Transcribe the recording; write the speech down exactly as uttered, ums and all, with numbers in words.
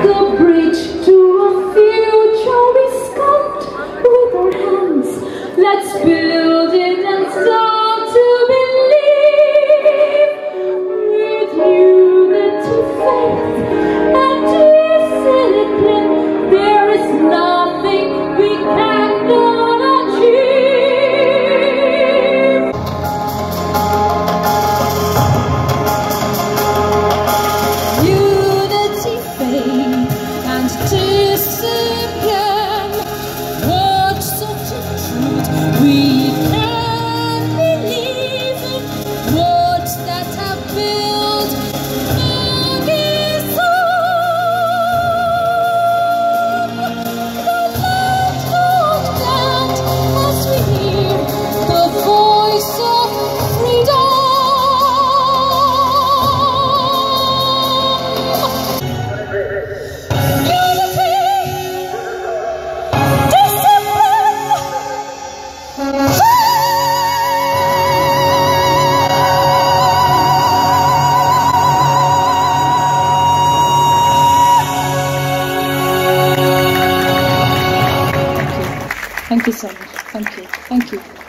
The bridge to a future we sculpt with our hands. Let's build it and start to believe. With unity, faith, and discipline, there is nothing we cannot achieve. Unity, faith, and discipline. What sort of truth we can believe in? Words that have built Pakistan. The land goes down as we hear the voice of freedom. Thank you so much. Thank you. Thank you.